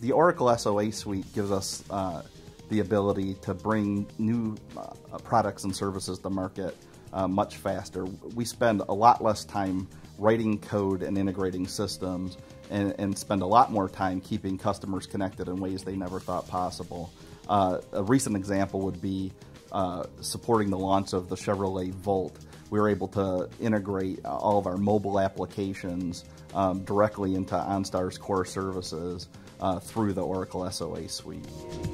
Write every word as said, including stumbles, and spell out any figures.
the Oracle S O A Suite gives us uh, the ability to bring new uh, products and services to market uh, much faster. We spend a lot less time writing code and integrating systems, and, and spend a lot more time keeping customers connected in ways they never thought possible. Uh, a recent example would be uh, supporting the launch of the Chevrolet Volt. We were able to integrate all of our mobile applications um, directly into OnStar's core services uh, through the Oracle S O A Suite.